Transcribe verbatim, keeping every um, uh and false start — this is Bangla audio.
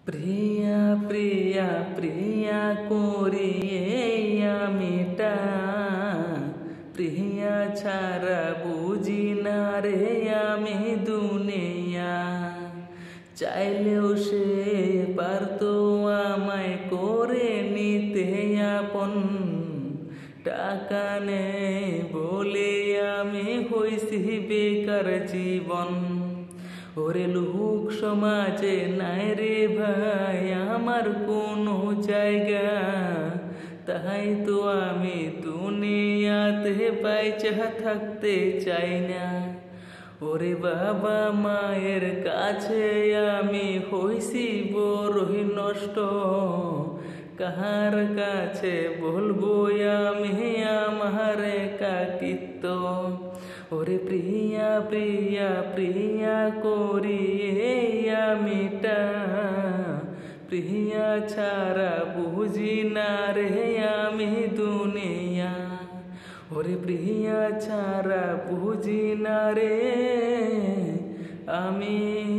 প্রিয়া প্রিয়া প্রিয়া করিয়া মিটা প্রিয়া ছাড়া বুঝি না রে আমি দুনিয়া। চাইলেও সে পারতো আমায় করে নিতে আপন, টাকা নেই বলে আমি হইছি বেকার জীবন। ওরে লোক সমাজে নাই রে ভাই আমার কোনো জায়গা, তাই তো আমি দুনিয়াতে বাইচা থাকতে চাই না। ওরে বাবা মায়ের কাছে আমি হইছি বড়ই নষ্ট, কাহার কাছে বলবো আমি আমার একাকিত্ব। ওরে প্রিয়া প্রিয়া প্রিয়া করিয়া মিটা প্রিয়া ছাড়া বুঝি না রে আমি দুনিয়া। ওরে প্রিয়া ছাড়া বুঝি না রে আমি